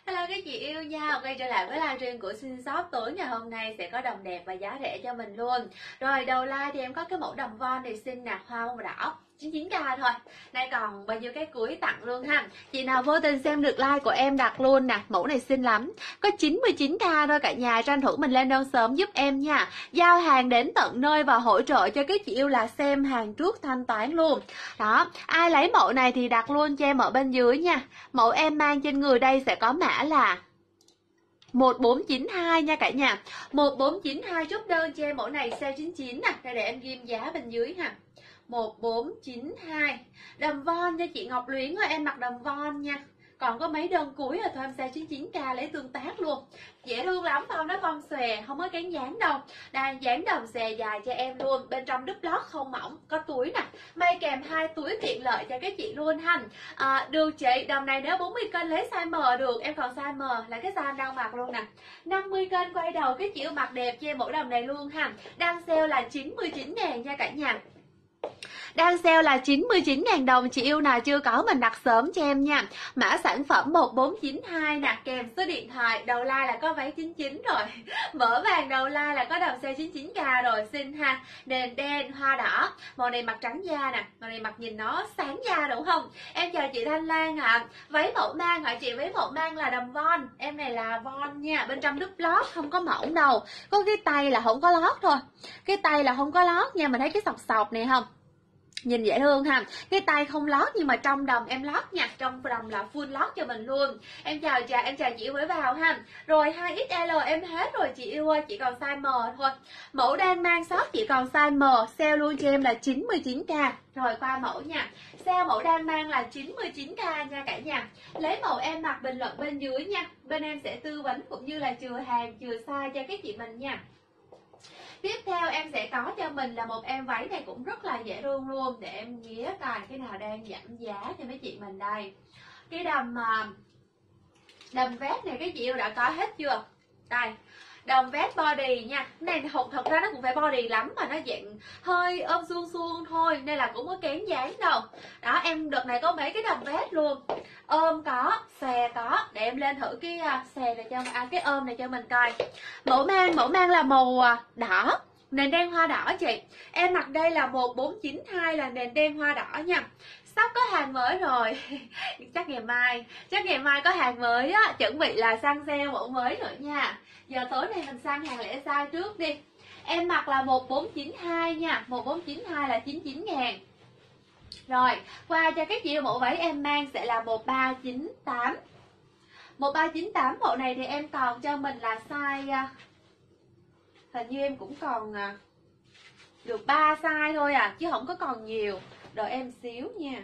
Hello các chị yêu nha, quay trở lại với livestream của Xin Shop. Tối ngày hôm nay sẽ có đầm đẹp và giá rẻ cho mình luôn. Rồi đầu like thì em có cái mẫu đầm von này xinh nè, hoa và đỏ 99k thôi. Nay còn bao nhiêu cái cuối tặng luôn ha. Chị nào vô tình xem được like của em đặt luôn nè, mẫu này xinh lắm. Có 99k thôi cả nhà, tranh thủ mình lên đơn sớm giúp em nha. Giao hàng đến tận nơi và hỗ trợ cho các chị yêu là xem hàng trước thanh toán luôn. Đó, ai lấy mẫu này thì đặt luôn cho em ở bên dưới nha. Mẫu em mang trên người đây sẽ có mã là 1492 nha cả nhà. 1492 chốt đơn cho em mẫu này size 99 nè. Đây để em ghim giá bên dưới ha. 1492. Đầm von nha chị Ngọc Luyến ơi, em mặc đầm von nha. Còn có mấy đơn cuối rồi thôi, em size 99k lấy tương tác luôn. Dễ thương lắm, phong nó phong xòe, không có cán dán đâu. Đây, dán đầm xòe dài cho em luôn. Bên trong đúp lót không mỏng, có túi nè. May kèm 2 túi tiện lợi cho các chị luôn ha. Được chị, đầm này nếu 40 cân lấy size M được. Em còn size M là cái size em đang mặc luôn nè. 50 cân quay đầu các chị mặc đẹp cho em mẫu đầm này luôn ha. Đang sale là 99.000 nha cả nhà. Đang sale là 99.000 đồng. Chị yêu nào chưa có mình đặt sớm cho em nha. Mã sản phẩm 1492 nè, kèm số điện thoại. Đầu like là có váy 99 rồi. Mở vàng đầu like là có đầm size 99k rồi, xinh ha. Nền đen hoa đỏ. Màu này mặc trắng da nè, màu này mặc nhìn nó sáng da đúng không? Em chào chị Thanh Lan ạ. Váy mẫu mang hả chị? Váy mẫu mang là đầm von. Em này là von nha. Bên trong đúp lót không có mỏng đâu. Có cái tay là không có lót thôi. Cái tay là không có lót nha. Mình thấy cái sọc sọc này không? Nhìn dễ thương ha. Cái tay không lót nhưng mà trong đầm em lót nha. Trong đầm là full lót cho mình luôn. Em chào chị yêu mới vào ha. Rồi 2XL em hết rồi chị yêu ơi. Chỉ còn size M thôi. Mẫu đang mang shop chỉ còn size M. Sale luôn cho em là 99k. Rồi qua mẫu nha. Sale mẫu đang mang là 99k nha cả nhà. Lấy mẫu em mặc bình luận bên dưới nha. Bên em sẽ tư vấn cũng như là chừa hàng chừa size cho các chị mình nha. Tiếp theo em sẽ có cho mình là một em váy này cũng rất là dễ thương luôn. Để em ghé coi cái nào đang giảm giá cho mấy chị mình đây. Cái đầm vest này các chị yêu đã có hết chưa? Đây, đầm vest body nha. Cái này thật ra nó cũng phải body lắm mà nó dạng hơi ôm suông suông thôi nên là cũng có kén dáng đâu. Đó, em đợt này có mấy cái đầm vest luôn. Ôm có, xòe có. Để em lên thử cái xòe này cho cái ôm này cho mình coi. Mẫu mang là màu đỏ, nền đen hoa đỏ chị. Em mặc đây là 1492 là nền đen hoa đỏ nha. Sắp có hàng mới rồi. Chắc ngày mai có hàng mới á, chuẩn bị là săn sale mẫu mới nữa nha. Giờ tối nay mình săn hàng lẻ size trước đi. Em mặc là 1492 nha. 1492 là 99.000. Rồi, qua cho các chị mẫu váy em mang sẽ là 1398. 1398 mẫu này thì em còn cho mình là size, hình như em cũng còn được 3 size thôi à, chứ không có còn nhiều. Đợi em xíu nha.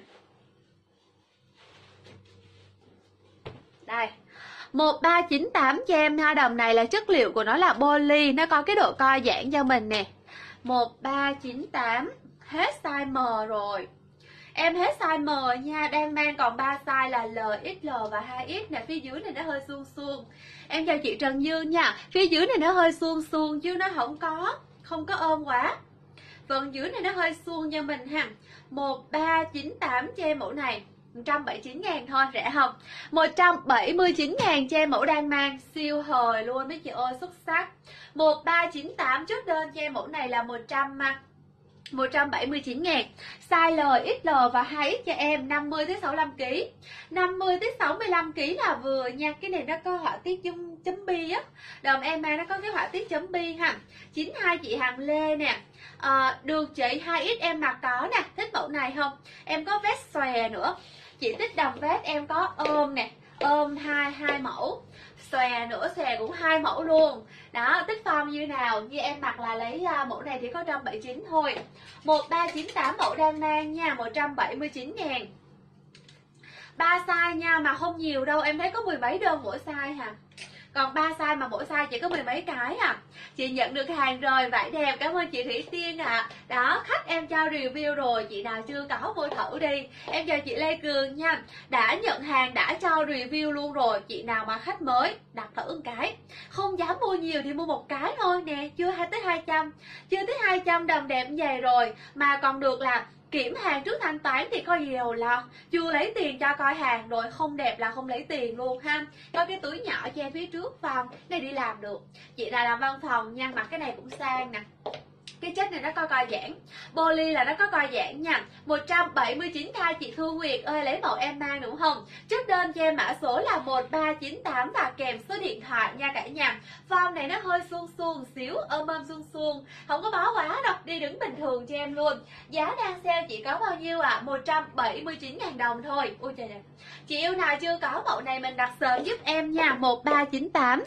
Đây, 1398 cho em ha. Đầm này là chất liệu của nó là poly, nó có cái độ co giãn cho mình nè. 1398 hết size M rồi. Em hết size M nha, đang mang còn 3 size là L, XL và 2X nè. Phía dưới này nó hơi suông suông. Em chào chị Trần Dương nha. Phía dưới này nó hơi suông suông chứ nó không có ôm quá. Phần dưới này nó hơi suông cho mình ha. 1398 cho em mẫu này 179.000 thôi, rẻ không? 179.000 cho em mẫu đang mang, siêu hời luôn mấy chị ơi, xuất sắc. 1398 chốt đơn cho em mẫu này là 179.000. Size L, XL và 2X cho em 50 tới 65 kg. 50 tới 65 kg là vừa nha. Cái này nó có họa tiết chấm bi á. Đầm em mang nó có cái họa tiết chấm bi ha. 92 chị Hằng Lê nè. Được chị 2X em mặc có nè, thích mẫu này không? Em có vest xòe nữa. Chị thích đầm vest em có ôm nè, ôm hai mẫu. Xòe nữa, xòe cũng 2 mẫu luôn. Đó, tích form như nào. Như em mặc là lấy mẫu này thì có 179 thôi. 1398 mẫu đang mang nha, 179.000. 3 size nha, mà không nhiều đâu. Em thấy có 10 mấy đơn mỗi size hả? Còn 3 size mà mỗi size chỉ có 10 mấy cái à. Chị nhận được hàng rồi, vải đẹp, cảm ơn chị Thủy Tiên ạ. Đó, khách em cho review rồi, chị nào chưa có vô thử đi. Em chào chị Lê Cường nha. Đã nhận hàng, đã cho review luôn rồi. Chị nào mà khách mới, đặt thử một cái. Không dám mua nhiều thì mua một cái thôi nè. Chưa tới 200. Chưa tới 200 đầm đẹp như vậy rồi. Mà còn được là Kiểm hàng trước thanh toán thì có gì đâu lo, chưa lấy tiền cho coi hàng rồi không đẹp là không lấy tiền luôn ha. Có cái túi nhỏ che phía trước phòng này đi làm được. Chị là làm văn phòng nha, mặc cái này cũng sang nè. Cái chất này nó có co giãn, poly là nó có co giãn nha. 179k chị Thu Nguyệt ơi, lấy mẫu em mang đúng không? Chốt đơn cho em mã số là 1398 và kèm số điện thoại nha cả nhà. Form này nó hơi suông suông xíu, ôm suông suông, không có bó quá đâu, đi đứng bình thường cho em luôn. Giá đang sale chỉ có bao nhiêu ạ? 179.000 đồng thôi. Ui trời ơi, chị yêu nào chưa có mẫu này mình đặt sớm giúp em nha. 1398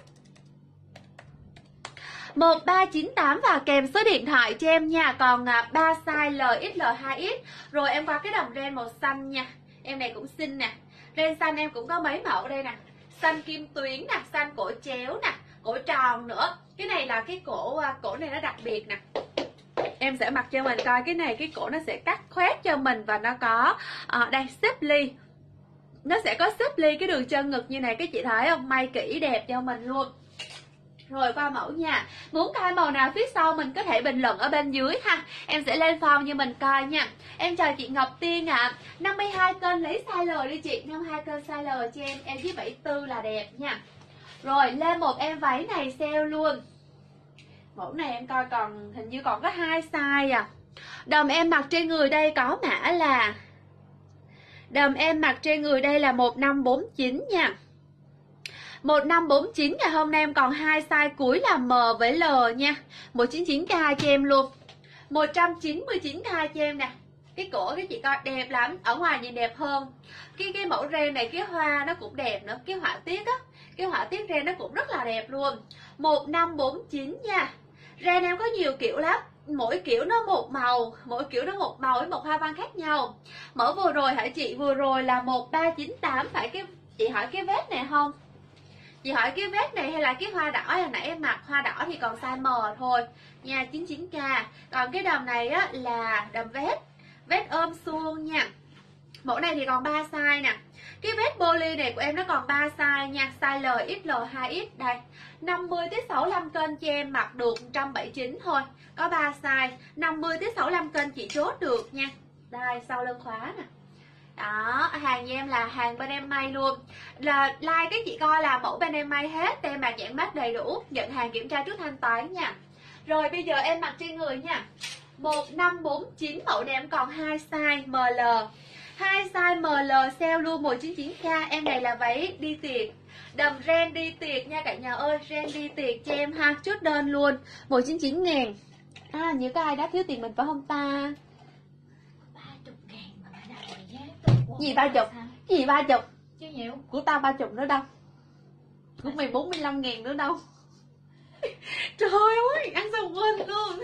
1398 và kèm số điện thoại cho em nha. Còn 3 size LXL 2X. Rồi em qua cái đầm ren màu xanh nha. Em này cũng xinh nè. Ren xanh em cũng có mấy mẫu đây nè. Xanh kim tuyến nè, xanh cổ chéo nè, cổ tròn nữa. Cái này là cái cổ này nó đặc biệt nè. Em sẽ mặc cho mình coi cái này, cái cổ nó sẽ cắt khoét cho mình và nó có đây xếp ly. Nó sẽ có xếp ly cái đường chân ngực như này, các chị thấy không? May kỹ đẹp cho mình luôn. Rồi qua mẫu nha. Muốn coi màu nào phía sau mình có thể bình luận ở bên dưới ha. Em sẽ lên form như mình coi nha. Em chào chị Ngọc Tiên ạ. 52 cân lấy size L đi chị. 52 cân size L cho em với 74 là đẹp nha. Rồi lên một em váy này sale luôn. Mẫu này em coi còn hình như còn có 2 size à. Đầm em mặc trên người đây có mã là đầm em mặc trên người đây là 1549 nha. 1549 ngày hôm nay em còn 2 size cuối là M với L nha. 199k cho em luôn. 199k cho em nè. Cái cổ cái chị coi đẹp lắm, ở ngoài nhìn đẹp hơn. Cái mẫu ren này cái hoa nó cũng đẹp nữa, cái họa tiết á, cái họa tiết ren nó cũng rất là đẹp luôn. 1549 nha. Ren em có nhiều kiểu lắm, mỗi kiểu nó một màu, mỗi kiểu nó một màu với một hoa văn khác nhau. Mẫu vừa rồi hả chị, vừa rồi là 1398, phải cái chị hỏi cái vết này không? Chị hỏi cái vết này hay là cái hoa đỏ hồi nãy em mặc? Hoa đỏ thì còn size M thôi nha, 99k. Còn cái đầm này á là đầm vết ôm suông nha. Mẫu này thì còn 3 size nè. Cái vết poly này của em nó còn 3 size nha, size L, XL, 2X đây. 50 tới 65 cân cho em mặc được 179 thôi. Có 3 size, 50 tới 65 cân chị chốt được nha. Đây, sau lưng khóa nè. Đó, hàng như em là hàng bên em may luôn. Là like các chị coi là mẫu bên em may hết, tem mạc nhãn mác đầy đủ, nhận hàng kiểm tra trước thanh toán nha. Rồi bây giờ em mặc trên người nha. 1549 mẫu này em còn 2 size ML. 2 size ML sale luôn 199k. Em này là váy đi tiệc, đầm ren đi tiệc nha cả nhà ơi, ren đi tiệc cho em ha, chốt đơn luôn 199.000. À, như có ai đã thiếu tiền mình phải không ta? 30.000 mà bạn nào này giá Gì 30? Gì 30? chứ nhiều. Của tao 30 nữa đâu. Của mày 45.000 nữa đâu. Trời ơi, ăn xong quên luôn.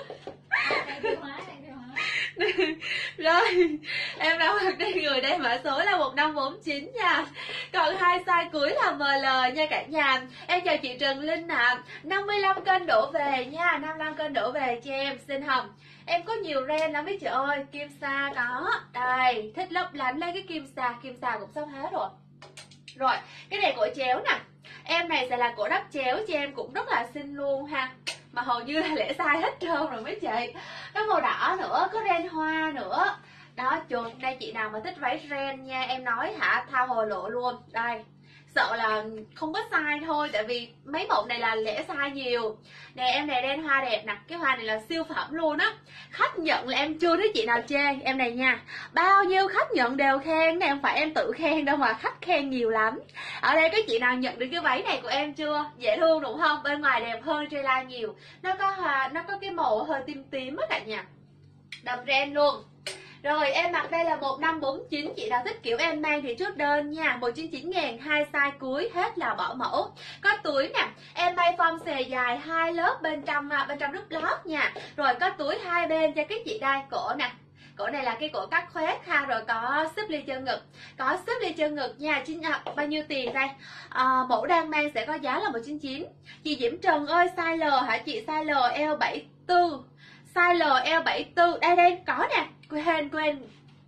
Rồi, em đã mặc trên người đây, mã số là 1549 nha. Còn 2 size cuối là ML nha cả nhà. Em chào chị Trần Linh ạ. 55 cân đổ về nha, 55 cân đổ về cho em, xin hồng. Em có nhiều ren lắm mấy chị ơi. Kim sa có. Đây, thích lấp lánh lấy cái kim sa cũng sắp hết rồi. Rồi, cái này cổ chéo nè. Em này sẽ là cổ đắp chéo cho em, cũng rất là xinh luôn ha. Mà hầu như là lẻ size hết trơn rồi mấy chị. Có màu đỏ nữa, có ren hoa nữa. Đó, chuột đây chị nào mà thích váy ren nha, em nói hả, thao hồ lộ luôn. Đây, sợ là không có size thôi, tại vì mấy mẫu này là lẻ size nhiều. Nè, em này ren hoa đẹp nè, cái hoa này là siêu phẩm luôn á. Khách nhận là em chưa thấy chị nào chê em này nha. Bao nhiêu khách nhận đều khen, này không phải em tự khen đâu mà khách khen nhiều lắm. Ở đây có chị nào nhận được cái váy này của em chưa? Dễ thương đúng không? Bên ngoài đẹp hơn trên live nhiều. Nó có hoa, nó có cái màu hơi tím tím á cả nhà. Đầm ren luôn. Rồi em mặc đây là 1549, chị nào thích kiểu em mang thì chốt đơn nha. 199.000, 2 size cuối hết là bỏ mẫu. Có túi nè, em may form xòe dài 2 lớp bên trong nút lót nha. Rồi có túi hai bên cho các chị đây, cổ nè. Cổ này là cái cổ cắt khoét ha, rồi có xếp ly chân ngực. Có xếp ly chân ngực nha, bao nhiêu tiền đây? Mẫu đang mang sẽ có giá là 199. Chị Diễm Trần ơi, size L hả chị? Size L L74. Size L L74, đây có nè. Quên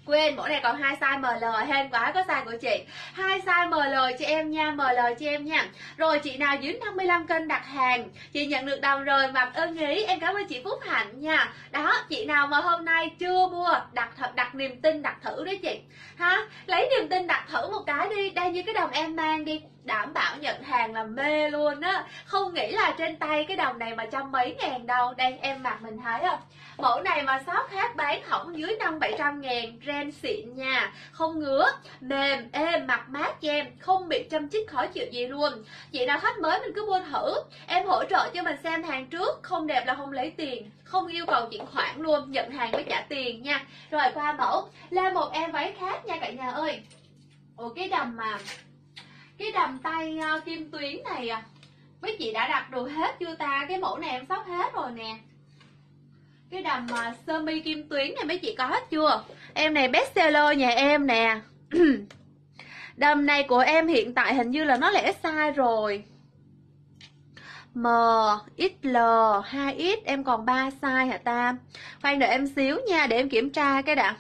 Quên, mẫu này còn 2 size ML, hên quá có size của chị. 2 size ML cho em nha, ML cho em nha. Rồi chị nào dưới 55 cân đặt hàng, chị nhận được đồng rồi, mặc ơn ý. Em cảm ơn chị Phúc Hạnh nha. Đó, chị nào mà hôm nay chưa mua, đặt niềm tin, đặt thử đấy chị. Ha, lấy niềm tin đặt thử một cái đi. Đây như cái đồng em mang đi, đảm bảo nhận hàng là mê luôn á. Không nghĩ là trên tay cái đồng này mà trăm mấy ngàn đâu. Đây em mặc mình thấy không? Mẫu này mà shop khác bán hỏng dưới 500-700 ngàn, ren xịn nha, không ngứa, mềm, êm, mặc mát cho em, không bị châm chích khó chịu gì luôn. Chị nào khách mới mình cứ mua thử, em hỗ trợ cho mình xem hàng trước, không đẹp là không lấy tiền, không yêu cầu chuyển khoản luôn, nhận hàng với trả tiền nha. Rồi qua mẫu, lên một em váy khác nha cả nhà ơi. Ủa cái đầm tay kim tuyến này à, mấy chị đã đặt đồ hết chưa ta? Cái mẫu này em sắp hết rồi nè. Cái đầm sơ mi kim tuyến này mấy chị có hết chưa? Em này best seller nhà em nè. Đầm này của em hiện tại hình như là nó lẻ size rồi. M, XL, 2X, em còn 3 size hả ta? Khoan đợi em xíu nha, để em kiểm tra cái đã.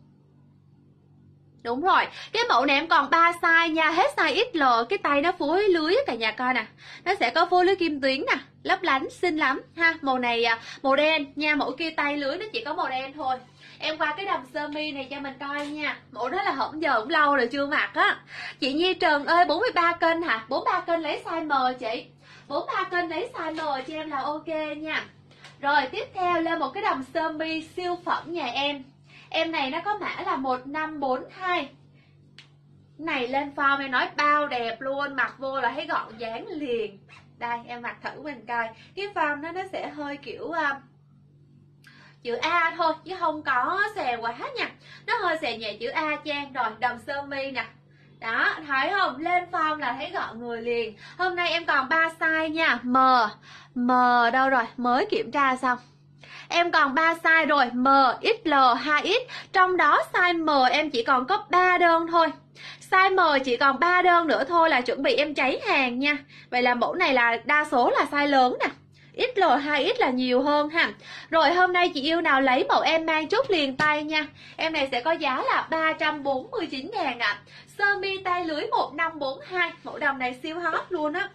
Đúng rồi, cái mẫu này em còn 3 size nha, hết size XL, cái tay nó phối lưới cả nhà coi nè. Nó sẽ có phối lưới kim tuyến nè, lấp lánh xinh lắm ha. Màu này màu đen nha, mẫu kia tay lưới nó chỉ có màu đen thôi. Em qua cái đầm sơ mi này cho mình coi nha. Mẫu đó là hổng giờ cũng lâu rồi chưa mặc á. Chị Nhi Trần ơi, 43 cân hả? 43 cân lấy size M chị. 43 cân lấy size M cho em là ok nha. Rồi tiếp theo lên một cái đầm sơ mi siêu phẩm nhà em. Em này nó có mã là 1542. Này lên form em nói bao đẹp luôn, mặc vô là thấy gọn dáng liền. Đây em mặc thử mình coi. Cái form nó sẽ hơi kiểu chữ A thôi chứ không có xè quá nha. Nó hơi xè nhẹ chữ A cho em. Rồi đầm sơ mi nè. Đó, thấy không? Lên form là thấy gọn người liền. Hôm nay em còn 3 size nha. M đâu rồi? Mới kiểm tra xong. Em còn 3 size rồi, M, XL, 2X. Trong đó size M em chỉ còn có 3 đơn thôi. Size M chỉ còn 3 đơn nữa thôi là chuẩn bị em cháy hàng nha. Vậy là mẫu này là đa số là size lớn nè. XL, 2X là nhiều hơn ha. Rồi hôm nay chị yêu nào lấy mẫu em mang chốt liền tay nha. Em này sẽ có giá là 349 ngàn ạ. Sơ mi tay lưới 1542. Mẫu đầm này siêu hot luôn á.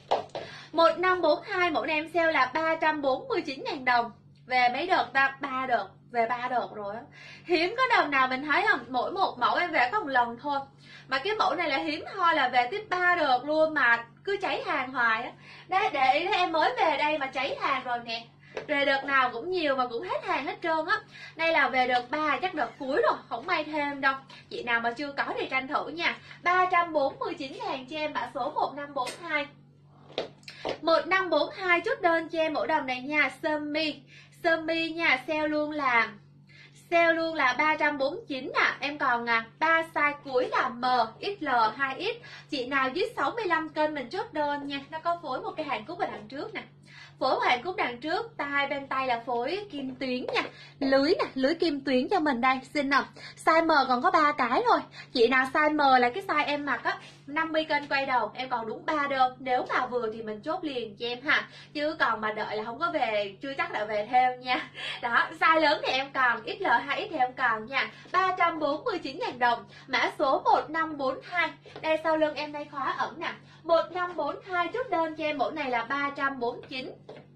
1542 mẫu này em sale là 349 ngàn đồng. Về mấy đợt ta? 3 đợt. Về 3 đợt rồi á. Hiếm có đợt nào mình thấy không? Mỗi một mẫu em về có một lần thôi. Mà cái mẫu này là hiếm thôi, là về tiếp 3 đợt luôn mà cứ cháy hàng hoài á. Đấy, để ý em mới về đây mà cháy hàng rồi nè. Về đợt nào cũng nhiều mà cũng hết hàng hết trơn á. Đây là về đợt 3, chắc đợt cuối rồi, không may thêm đâu. Chị nào mà chưa có thì tranh thủ nha. 349 ngàn cho em mã số 1542. 1542 chốt đơn cho em mẫu đầm này nha. Sơ mi nha, sale luôn là 349 nè. Em còn 3 size cuối là M, XL, 2X. Chị nào dưới 65 cân mình chốt đơn nha. Nó có phối một cái hàng cúc ở đằng trước nè. Phối một hàng cúc đằng trước, bên tay là phối kim tuyến nha. Lưới nè, lưới kim tuyến cho mình đây, xinh không? Size M còn có 3 cái thôi. Chị nào size M là cái size em mặc á, 50 cân quay đầu, em còn đúng 3 đơn. Nếu mà vừa thì mình chốt liền cho em ha. Chứ còn mà đợi là không có về, chưa chắc đã về thêm nha. Đó, size lớn thì em còn, XL, 2X thì em còn nha. 349 ngàn đồng, mã số 1542. Đây sau lưng em đây khóa ẩn nè. 1542 chốt đơn cho em mẫu này là 349.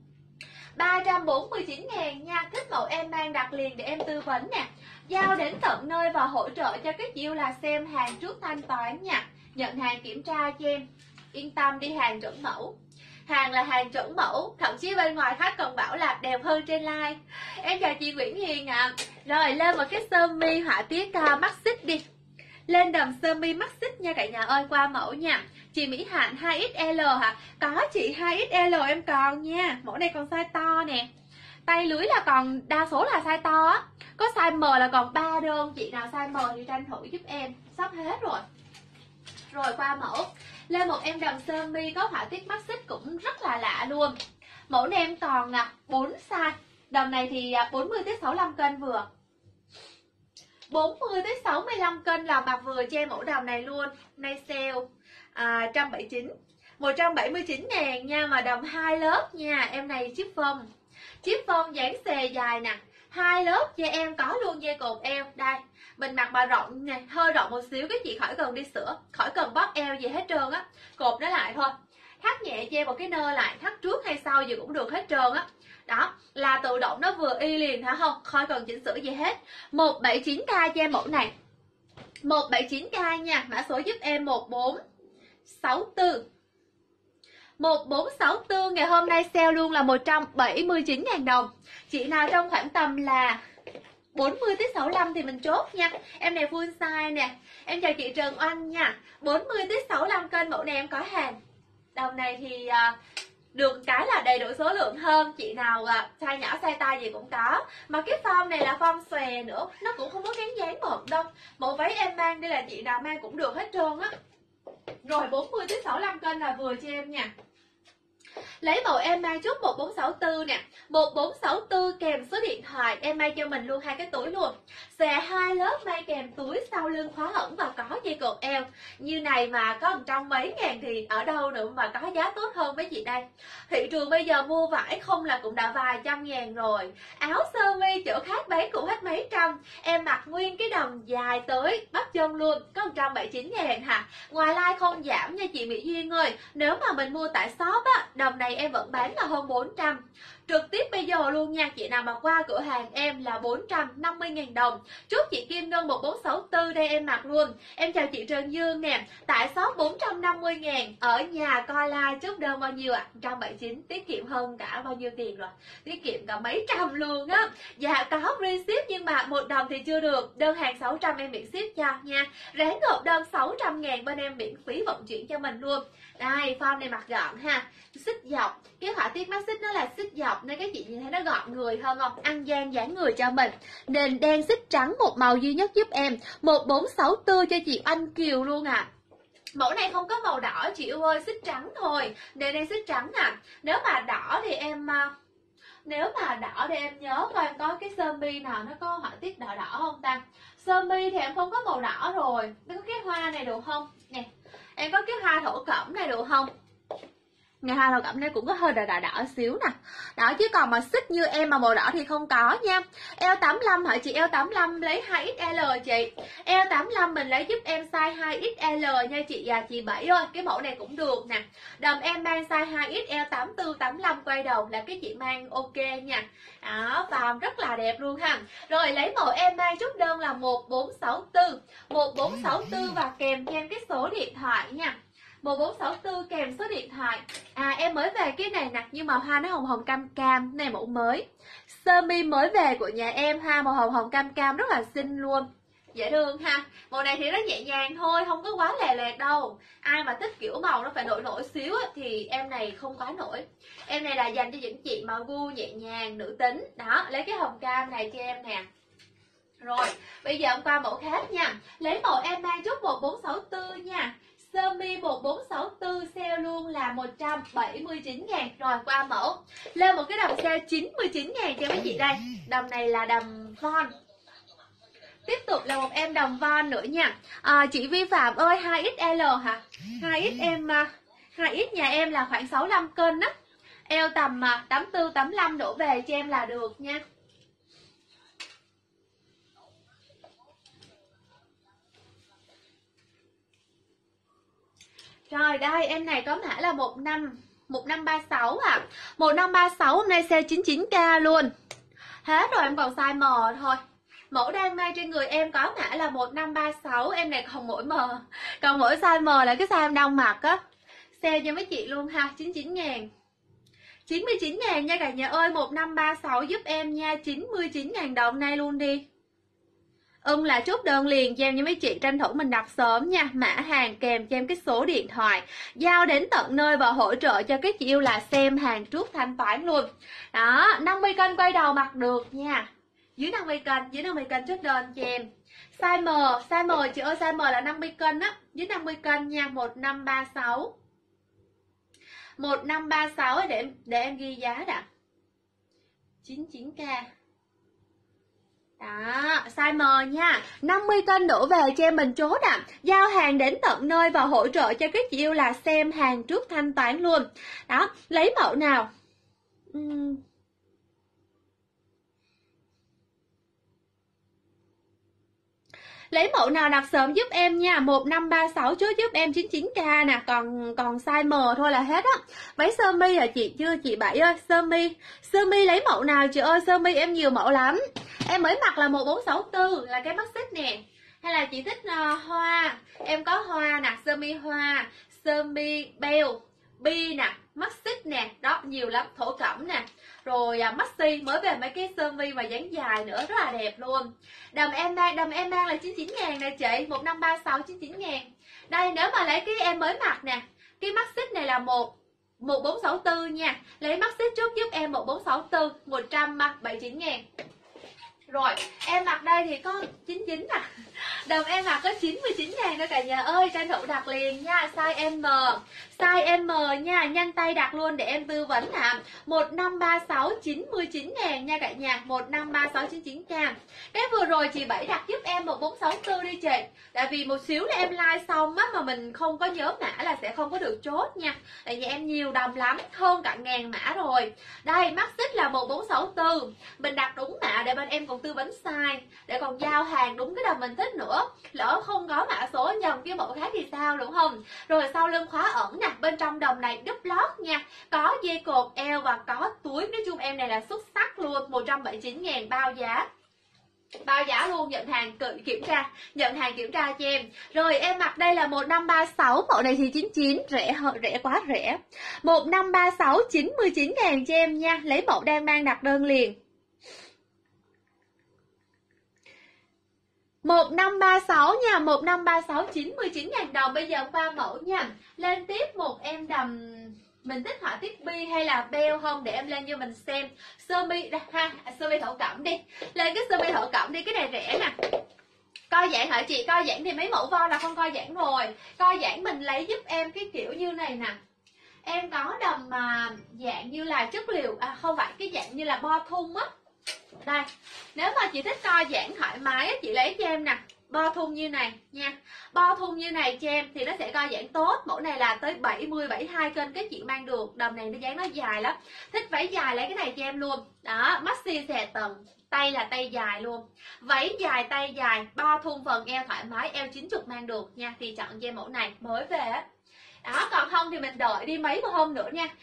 349 ngàn nha. Thích mẫu em mang đặt liền để em tư vấn nè. Giao đến tận nơi và hỗ trợ cho các chị yêu là xem hàng trước thanh toán nha. Nhận hàng kiểm tra cho em. Yên tâm đi, hàng chuẩn mẫu. Hàng là hàng chuẩn mẫu. Thậm chí bên ngoài khách còn bảo là đẹp hơn trên live. Em chào chị Nguyễn Hiền ạ. Rồi lên một cái sơ mi họa tiết mắt xích đi. Lên đầm sơ mi mắt xích nha cả nhà ơi. Qua mẫu nha. Chị Mỹ Hạnh 2XL hả? Có chị, 2XL em còn nha. Mẫu này còn size to nè. Tay lưới là còn đa số là size to á. Có size M là còn 3 đơn. Chị nào size M thì tranh thủ giúp em. Sắp hết rồi. Rồi qua mẫu. Lên một em đầm sơ mi có họa tiết mắt xích cũng rất là lạ luôn. Mẫu này em còn 4 size. Đầm này thì 40-65 cân vừa. 40-65 cân là mặc vừa cho em mẫu đầm này luôn. Nay sale 179 ngàn nha. Mà đầm 2 lớp nha. Em này chiếc phông dáng xề dài nè. 2 lớp cho em, có luôn dây cột eo. Đây, mình mặc mà rộng nè, hơi rộng một xíu các chị khỏi cần đi sửa, khỏi cần bóp eo gì hết trơn á, cột nó lại thôi. Thắt nhẹ cho em một cái nơ lại, thắt trước hay sau gì cũng được hết trơn á. Đó, là tự động nó vừa y liền hả không? Khỏi cần chỉnh sửa gì hết. 179k cho em mẫu này. 179k nha, mã số giúp em 1464. 1464 ngày hôm nay sale luôn là 179.000 đồng. Chị nào trong khoảng tầm là 40 tới 65 thì mình chốt nha. Em này full size nè. Em chào chị Trần Oanh nha. 40 tới 65 cân mẫu này em có hàng. Đồng này thì được cái là đầy đủ số lượng hơn. Chị nào size nhỏ size to gì cũng có. Mà cái form này là form xòe nữa, nó cũng không có cán dán bợm đâu. Mẫu váy em mang đây là chị nào mang cũng được hết trơn á. Rồi 40 tới 65 cân là vừa cho em nha. Lấy mẫu em mang chút 1464 nè. 1464 kèm số điện thoại. Em mang cho mình luôn 2 cái túi luôn. Xòe 2 lớp mang kèm túi sau lưng khóa ẩn và có dây cột eo. Như này mà có 100 mấy ngàn thì ở đâu nữa mà có giá tốt hơn với chị đây. Thị trường bây giờ mua vải không là cũng đã vài trăm ngàn rồi. Áo sơ mi chỗ khác bán cũng hết mấy trăm. Em mặc nguyên cái đầm dài tới bắp chân luôn, có 179 ngàn hả. Ngoài like không giảm nha chị Mỹ Duyên ơi. Nếu mà mình mua tại shop á, đầm này em vẫn bán là hơn 400. Trực tiếp bây giờ luôn nha, chị nào mà qua cửa hàng em là 450.000 đồng. Chúc chị Kim Ngân 1464 đây em mặc luôn. Em chào chị Trần Dương nè. Tại shop 450.000. Ở nhà coi like chốt đơn bao nhiêu ạ? 179, tiết kiệm hơn cả bao nhiêu tiền rồi. Tiết kiệm cả mấy trăm luôn á. Dạ có free ship nhưng mà 1 đồng thì chưa được. Đơn hàng 600 em miễn ship cho nha. Ráng nộp đơn 600.000 bên em miễn phí vận chuyển cho mình luôn. Đây, form này mặc gọn ha. Xích dọc, cái họa tiết mắt xích nó là xích dọc nên các chị nhìn thấy nó gọn người hơn không? Ăn gian dáng người cho mình. Nền đen xích trắng một màu duy nhất giúp em. 1464 cho chị Anh Kiều luôn ạ. Mẫu này không có màu đỏ chị yêu ơi, xích trắng thôi. Nền đen xích trắng nè. Nếu mà đỏ thì em nhớ coi em có cái sơ mi nào nó có họa tiết đỏ đỏ không ta? Sơ mi thì em không có màu đỏ rồi. Nó có cái hoa này được không? Nè, em có cái hoa thổ cẩm này được không? Ngày hoa thổ cẩm này cũng có hơi đỏ đỏ xíu nè. Đó, chứ còn mà xích như em mà màu đỏ thì không có nha. Eo 85 hả chị? Eo 85 lấy 2XL chị. Eo 85 mình lấy giúp em size 2XL nha chị. Và chị Bảy ơi, cái mẫu này cũng được nè. Đầm em mang size 2XL 84 85 quay đầu là cái chị mang ok nha. Đó, form rất là đẹp luôn ha. Rồi lấy mẫu em mang chút đơn là 1464. 1464 và kèm thêm cái số điện thoại nha. 1464 kèm số điện thoại. Em mới về cái này nè, nhưng mà hoa nó hồng hồng cam cam. Này mẫu mới. Sơ mi mới về của nhà em ha, màu hồng hồng cam cam rất là xinh luôn. Dễ thương ha. Màu này thì nó nhẹ nhàng thôi, không có quá lè lẹt đâu. Ai mà thích kiểu màu nó phải nổi nổi xíu á, thì em này không quá nổi. Em này là dành cho những chị mà gu nhẹ nhàng, nữ tính. Đó, lấy cái hồng cam này cho em nè. Rồi, bây giờ em qua mẫu khác nha. Lấy mẫu em mang chút 1464 nha. Sơ mi 1464 sale luôn là 179.000. Rồi qua mẫu. Lên một cái đầm sale 99.000 cho mấy chị đây. Đầm này là đầm von. Tiếp tục là một em đầm von nữa nha. Chị Vi Phạm ơi, 2XL hả? 2X nhà em là khoảng 65 cân á. Eo tầm 84 85 đổ về cho em là được nha. Rồi đây em này có mã là 1536 à. 1536 hôm nay sale 99k luôn. Hết rồi em còn size M thôi. Mẫu đang mang trên người em có mã là 1536. Em này còn mỗi M. Còn mỗi size M là cái size em đang mặc á. Sale cho mấy chị luôn ha. 99.000. 99.000 nha cả nhà ơi. 1536 giúp em nha. 99.000 đồng nay luôn đi. Là chốt đơn liền cho em nha mấy chị, tranh thủ mình đặt sớm nha. Mã hàng kèm cho em cái số điện thoại, giao đến tận nơi và hỗ trợ cho các chị yêu là xem hàng trước thanh toán luôn. Đó, 50 cân quay đầu mặc được nha. Dưới 50 cân chốt đơn cho em. Size M chị ơi, size M là 50 cân á, dưới 50 cân nha. 1536 1536 để em ghi giá đã. 99k. Đó, size M nha. 50 cân đổ về cho em mình chốt ạ. Giao hàng đến tận nơi và hỗ trợ cho các chị yêu là xem hàng trước thanh toán luôn. Đó, lấy mẫu nào? Lấy mẫu nào đặt sớm giúp em nha. 1536 chốt giúp em 99k nè. Còn size M thôi là hết á. Váy sơ mi hả chị? Chưa chị Bảy ơi. Sơ mi lấy mẫu nào chị ơi? Sơ mi em nhiều mẫu lắm. Em mới mặc là 1464 là cái mắt xích nè. Hay là chị thích hoa? Em có hoa nè, sơ mi hoa, sơ mi beo, bi nè, mắt xích nè, đó nhiều lắm, thổ cẩm nè. Rồi maxi mới về mấy cái sơ mi mà dáng dài nữa rất là đẹp luôn. Đầm em đang là 99.000 nè chị, 1536 99.000. Đây nếu mà lấy cái em mới mặc nè, cái mắt xích này là 1464 nha. Lấy mắt xích trước giúp em 1464 179.000. Rồi em mặc đây thì có 99 à. Đầm em mặc có 99.000 thôi cả nhà ơi, tranh thủ đặt liền nha. Size M, size M nha, nhanh tay đặt luôn để em tư vấn ạ. 1536 99.000 nha cả nhà, 1536 99k. Cái vừa rồi chị Bảy đặt giúp em 1464 đi chị. Tại vì một xíu là em like xong á mà mình không có nhớ mã là sẽ không có được chốt nha. Tại vì em nhiều đầm lắm, hơn cả 1000 mã rồi. Đây, mắt xích là 1464. Mình đặt đúng mã để bên em còn tư vấn size, để còn giao hàng đúng cái đầm mình thích nữa. Lỡ không có mã số nhầm cái mẫu khác thì sao, đúng không? Rồi sau lưng khóa ẩn nè, bên trong đầm này đúp lót nha, có dây cột eo và có túi. Nói chung em này là xuất sắc luôn. 179.000 bao giá luôn, nhận hàng kiểm tra, nhận hàng kiểm tra cho em. Rồi em mặc đây là 1536, mẫu này thì 99, rẻ quá rẻ. 1536 99.000 cho em nha, lấy mẫu đang mang đặt đơn liền. 1536 nha, 1536 99.000 đồng. Bây giờ qua mẫu nha. Lên tiếp một em đầm, mình thích họa tiết bi hay là beo không để em lên cho mình xem. Sơ mi đây ha, sơ mi thổ cẩm đi. Lên cái sơ mi thổ cẩm đi, cái này rẻ nè. Co giãn hả chị? Co giãn thì mấy mẫu vo là không co giãn rồi. Co giãn mình lấy giúp em cái kiểu như này nè. Em có đầm mà dạng như là chất liệu, không phải cái dạng như là bo thun á. Đây, nếu mà chị thích co giãn thoải mái chị lấy cho em nè, bo thun như này nha. Bo thun như này cho em thì nó sẽ co giãn tốt. Mẫu này là tới 70 72 cân các chị mang được. Đầm này nó dáng nó dài lắm. Thích váy dài lấy cái này cho em luôn. Đó, maxi xè tầng, tay là tay dài luôn. Váy dài tay dài, bo thun phần eo thoải mái, eo 90 mang được nha. Thì chọn cho em mẫu này mới về á. Đó, còn không thì mình đợi đi mấy hôm nữa nha.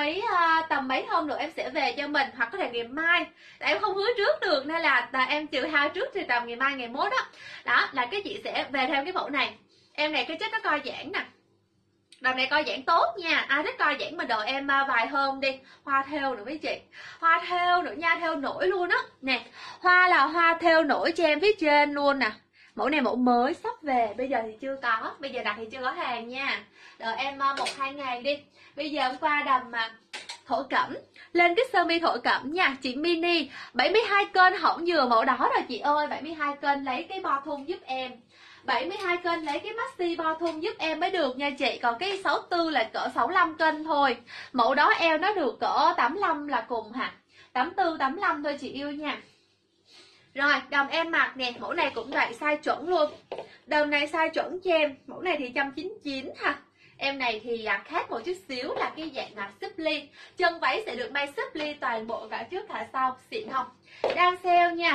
Tầm mấy hôm nữa em sẽ về cho mình, hoặc có thể ngày mai. Tại em không hứa trước được nên là em trừ hao trước thì tầm ngày mai ngày mốt đó. Đó là cái chị sẽ về theo cái mẫu này. Em này cái chất nó co giãn nè. Đầm này co giãn tốt nha. Ai thích co giãn mà đợi em vài hôm đi. Hoa thêu nữa mấy chị. Hoa thêu nữa nha, thêu nổi luôn á. Nè, hoa là hoa thêu nổi cho em phía trên luôn nè. Mẫu này mẫu mới sắp về, bây giờ thì chưa có, bây giờ đặt thì chưa có hàng nha. Đợi em 1-2 ngày đi. Bây giờ em qua đầm mà thổ cẩm. Lên cái sơ mi thổ cẩm nha, chị Mini 72 cân hỏng vừa mẫu đó rồi chị ơi. 72 cân lấy cái bo thun giúp em. 72 cân lấy cái maxi bo thun giúp em mới được nha chị. Còn cái 64 là cỡ 65 cân thôi. Mẫu đó eo nó được cỡ 85 là cùng hả, 84 85 thôi chị yêu nha. Rồi, đầm em mặc nè, mẫu này cũng vậy, size chuẩn luôn. Đầm này size chuẩn cho em, mẫu này thì 199 ha. Em này thì khác một chút xíu là cái dạng là súp ly. Chân váy sẽ được may súp ly toàn bộ cả trước cả sau, xịn không? Đang sale nha,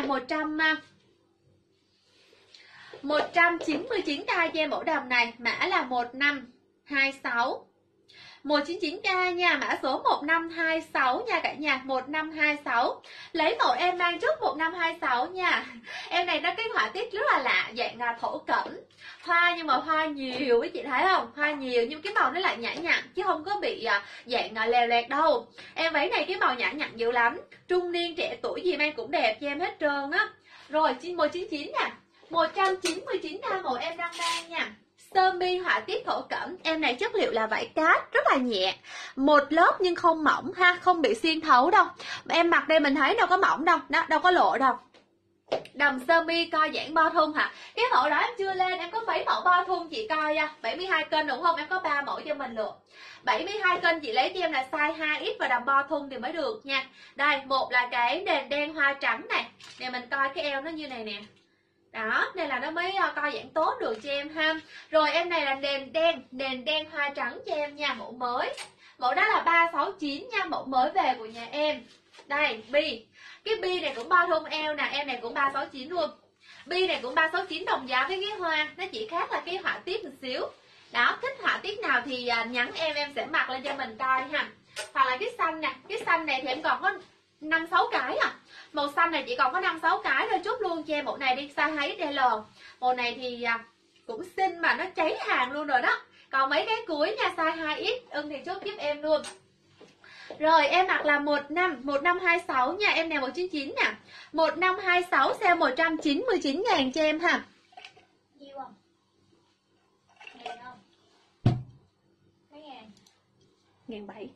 199k cho em mẫu đầm này, mã là 1526. 199k nha, mã số 1526 nha cả nhà, 1526. Lấy mẫu em mang trước 1526 nha. Em này nó cái họa tiết rất là lạ, dạng là thổ cẩm. Hoa nhưng mà hoa nhiều quý chị thấy không? Hoa nhiều nhưng cái màu nó lại nhã nhặn chứ không có bị dạng lèo lẹt đâu. Em váy này cái màu nhã nhặn dữ lắm. Trung niên trẻ tuổi gì mang cũng đẹp cho em hết trơn á. Rồi 199 nè, 199k màu em đang mang nha. Sơ mi họa tiết thổ cẩm, em này chất liệu là vải cát rất là nhẹ, một lớp nhưng không mỏng ha, không bị xuyên thấu đâu. Em mặc đây mình thấy đâu có mỏng đâu, đó, đâu có lộ đâu. Đầm sơ mi coi giãn bo thun hả? Cái mẫu đó em chưa lên, em có mấy mẫu bo thun chị coi nha. 72 cân đúng không? Em có 3 mẫu cho mình lựa. 72 cân chị lấy cho em là size 2X và đầm bo thun thì mới được nha. Đây, một là cái nền đen hoa trắng này. Để mình coi cái eo nó như này nè. Đó, nên là nó mới co giãn tốt được cho em ha. Rồi em này là nền đen hoa trắng cho em nha, mẫu mới. Mẫu đó là 369 nha, mẫu mới về của nhà em. Đây, bi. Cái bi này cũng bo thun eo nè, em này cũng 369 luôn. Bi này cũng 369 đồng giá với cái hoa, nó chỉ khác là cái họa tiết một xíu. Đó, thích họa tiết nào thì nhắn em sẽ mặc lên cho mình coi ha. Hoặc là cái xanh nè, cái xanh này thì em còn có 5-6 cái à. Màu xanh này chỉ còn có 5-6 cái thôi, chốt luôn cho em mẫu này đi, size 2XL. Màu này thì cũng xinh mà nó cháy hàng luôn rồi đó. Còn mấy cái cuối nha, size 2X, ưng thì chốt giúp em luôn. Rồi em mặc là 1526 nha, em này 199 nè. 1526 sale 199.000 cho em ha. Nhiêu không? Ngàn không? Mấy ngàn? 1.700.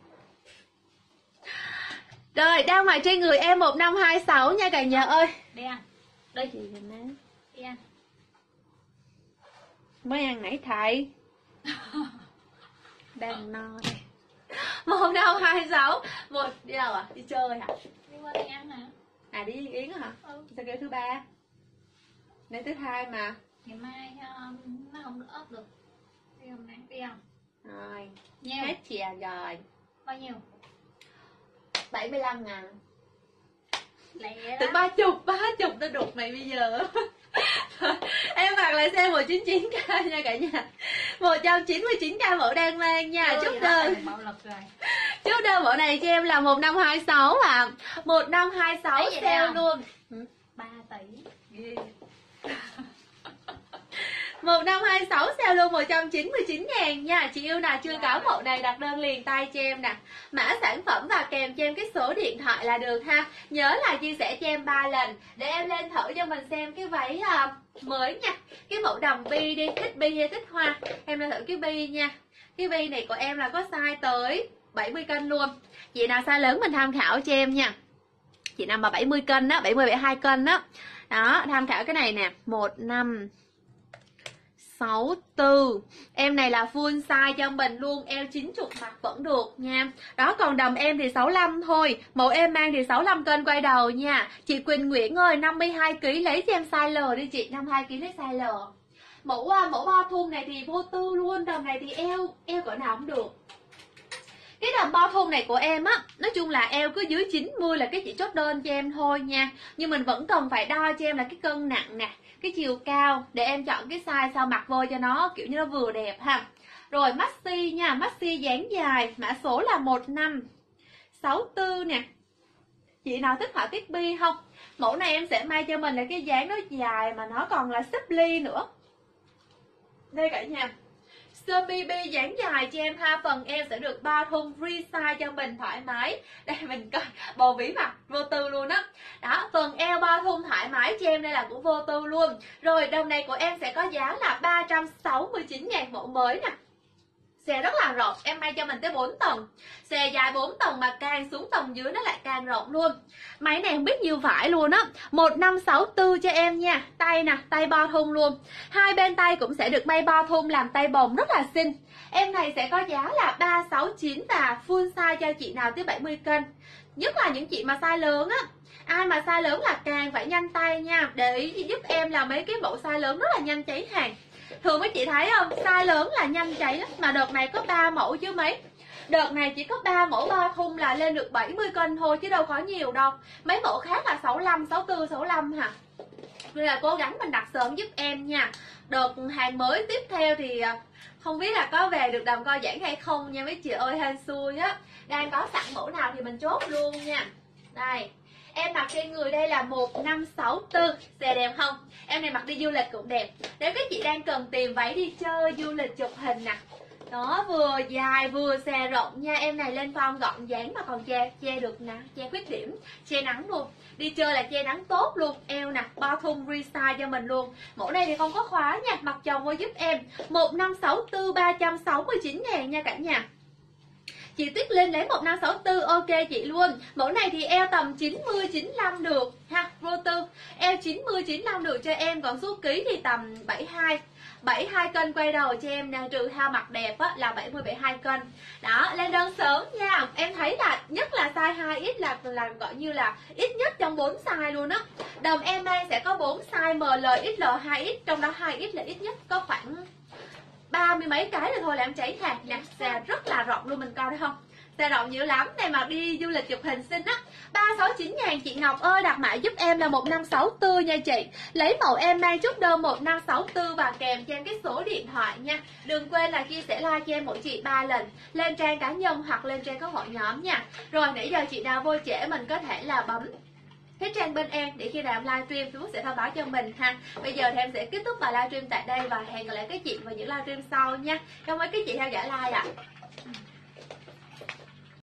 Rồi đang ngoài trên người em 1526 nha cả nhà ơi. Đi ăn. Đi. Gì vậy má? Đi ăn. Mới ăn nãy thầy. Đang no đây. 1526. Một đi đâu à? Đi chơi hả? Đi qua đi ăn hả? À đi Yến hả? Ừ. Sao kêu thứ ba? Nay thứ hai mà. Ngày mai nó không ốp được. Đi hôm nay đi không? Rồi. Nhiêu? Hết chè rồi. Bao nhiêu? 75.000. Lẹ Từ đó. 30 nó đục mày bây giờ. Em mặc lại xe 199k nha cả nhà. 199k mẫu đang mang nha. Chúc đơn. Bạo lực rồi. Chốt đơn mẫu này cho em là 1526 à. 1526 Đấy, vậy sale không? luôn. 3 tỷ. Ghê. 1526 sale luôn 199.000 nha. Chị yêu nào chưa có mẫu này đặt đơn liền tay cho em nè. Mã sản phẩm và kèm cho em cái số điện thoại là được ha. Nhớ là chia sẻ cho em 3 lần để em lên thử cho mình xem cái váy mới nha. Cái mẫu đầm bi đi, thích bi hay thích hoa. Em lên thử cái bi nha. Cái bi này của em là có size tới 70 cân luôn. Chị nào size lớn mình tham khảo cho em nha. Chị nào mà 70 cân á, 70-72 cân á. Đó, tham khảo cái này nè, 1564. Em này là full size cho mình luôn, eo 90 mặc vẫn được nha. Đó, còn đầm em thì 65 thôi. Mẫu em mang thì 65 cân quay đầu nha. Chị Quỳnh Nguyễn ơi, 52 kg lấy cho em size L đi chị, 52 kg lấy size L. Mẫu bo thun này thì vô tư luôn, đầm này thì eo cỡ nào cũng được. Cái đầm bo thun này của em á, nói chung là eo cứ dưới 90 là cái chị chốt đơn cho em thôi nha. Nhưng mình vẫn cần phải đo cho em là cái cân nặng nè, cái chiều cao để em chọn cái size sao mặc vô cho nó kiểu như nó vừa đẹp ha. Rồi maxi nha, maxi dáng dài, mã số là 1564 nè. Chị nào thích họa tiết bi không? Mẫu này em sẽ may cho mình là cái dáng nó dài mà nó còn là xếp ly nữa. Đây cả nhà. Sơ mi bi dáng dài cho em ha, phần em sẽ được bao thun free size cho mình thoải mái. Đây mình coi bầu vĩ mặt vô tư luôn á. Đó, phần eo bao thun thoải mái cho em, đây là cũng vô tư luôn. Rồi đầm này của em sẽ có giá là 369.000 mẫu mới nè. Xè rất là rộng, em may cho mình tới 4 tầng. Xè dài 4 tầng mà càng xuống tầng dưới nó lại càng rộng luôn. Máy này không biết nhiêu vải luôn á. 1564 cho em nha. Tay nè, tay bo thun luôn. Hai bên tay cũng sẽ được may bo thun làm tay bồng rất là xinh. Em này sẽ có giá là 369 và full size cho chị nào tới 70 cân. Nhất là những chị mà size lớn á. Ai mà size lớn là càng phải nhanh tay nha. Để ý giúp em là mấy cái mẫu size lớn rất là nhanh cháy hàng. Thường mấy chị thấy không, size lớn là nhanh cháy lắm. Mà đợt này có 3 mẫu chứ mấy. Đợt này chỉ có 3 mẫu bo thun là lên được 70 cân thôi chứ đâu có nhiều đâu. Mấy mẫu khác là 65, 64, 65 hả. Nên là cố gắng mình đặt sớm giúp em nha. Đợt hàng mới tiếp theo thì không biết là có về được đầm co giãn hay không nha mấy chị ơi, hên xui á. Đang có sẵn mẫu nào thì mình chốt luôn nha. Đây, em mặc trên người đây là 1564. Xè đẹp không? Em này mặc đi du lịch cũng đẹp. Nếu các chị đang cần tìm váy đi chơi, du lịch chụp hình nè. Đó, vừa dài vừa xè rộng nha. Em này lên form gọn dáng mà còn che được nè, che khuyết điểm, che nắng luôn. Đi chơi là che nắng tốt luôn. Eo nè, bao thun restyle cho mình luôn. Mẫu này thì không có khóa nha, mặc chồng vô giúp em. 1564 369.000 nha cả nhà. Chị Tuyết Linh lấy 1564, ok chị luôn. Mẫu này thì eo tầm 90 95 được ha, vô tư. Eo 90 95 được cho em, còn số ký thì tầm 72 cân quay đầu cho em nè, trừ hao mặt đẹp á là 70-72 cân. Đó, lên đơn sớm nha. Em thấy là nhất là size 2X là gọi như là ít nhất trong 4 size luôn á. Đầm em đang sẽ có 4 size ML, XL, 2X, trong đó 2X là ít nhất có khoảng 30 mấy cái rồi thôi là em cháy hàng nè. Xà rất là rộng luôn, mình coi thấy không? Xà rộng dữ lắm, này mà đi du lịch chụp hình xinh á. 369 ngàn chị Ngọc ơi, đặt mã giúp em là 1564 nha chị. Lấy mẫu em mang chốt đơn 1564 và kèm cho em cái số điện thoại nha. Đừng quên là chia sẻ like cho em mỗi chị 3 lần, lên trang cá nhân hoặc lên trang các hội nhóm nha. Rồi nãy giờ chị nào vô trễ mình có thể là bấm cái trang bên em để khi nào em livestream Facebook sẽ thông báo cho mình ha. Bây giờ thì em sẽ kết thúc bài livestream tại đây và hẹn gặp lại các chị vào những livestream sau nha. Cảm ơn các chị theo dõi live ạ.